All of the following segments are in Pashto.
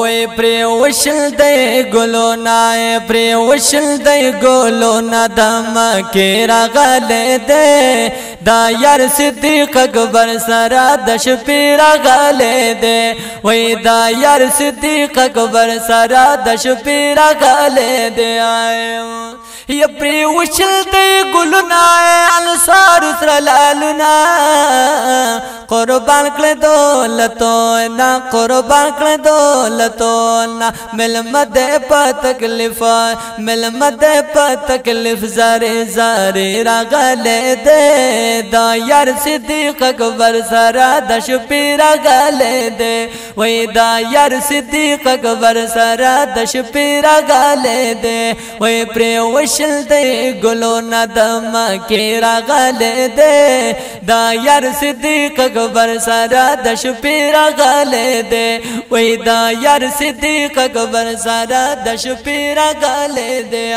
وی پری وشل دی گلونا پری وشل دی گلونا دم کی راغلی دی دا یار صدیق اکبر سرا دش پی راغلی دی وی دا یار صدیق اکبر سرا دش پی راغلی دی یا پری وشل دی گلونا انصار سر لالونا قربان کل دولتونا قربان کل دولتونا ملمد پا تکلیف ملمد پا تکلیف زاری زاری راغلی دی دا یار صدیق اکبر سرا دش پی راغلی دی وی دا یار صدیق اکبر سرا دش پی راغلی دی وی پری وشل دی گلونا دم کی راغلی دی دا یار صدیق اکبر سرا دش پی راغلی دی وی دا یار صدیق اکبر سرا دش پی راغلی دی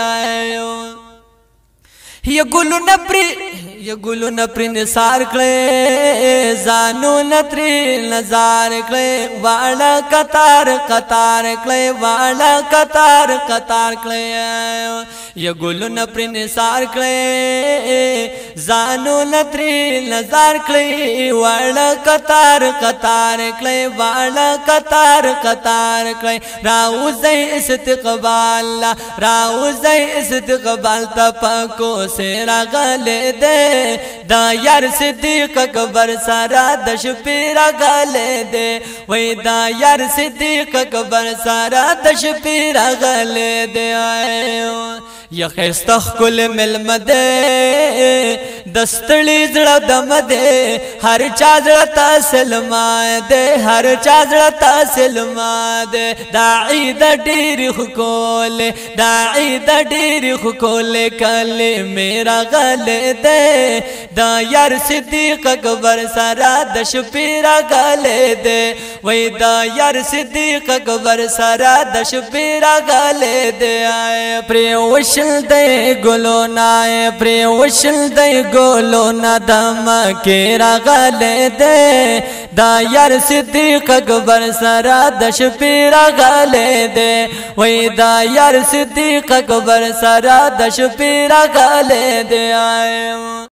یہ گلو نپری نثار کلے زانو نتری نظار کلے والا قطار قطار کلے والا قطار قطار کلے یہ گلو نپری نثار کلے زانو نتری نظار کلے والا قطار قطار کلے والا قطار قطار کلے راوزی استقبال راوزی استقبال تپکو سے راغلی دی دا یار صدیق اکبر سرا دش پی راغلی دی وی دا یار صدیق اکبر سرا دش پی راغلی دی یا خیستخ کل ملم دے دستڑی زڑا دم دے ہر چازڑتا سلما دے ہر چازڑتا سلما دے داعی دا ڈیری خکول داعی دا ڈیری خکول کلی میرا غلی دے دا یار صدیق اکبر سرا دش پی راغلی دی وی دا یار صدیق اکبر سرا دش پی راغلی دی پری وشل دی گلونا پری وشل دی گلونا دم کی راغلی دی دا یار صدیق اکبر سرا دش پی راغلی دی وی دا یار صدیق اکبر سرا دش پی راغلی دی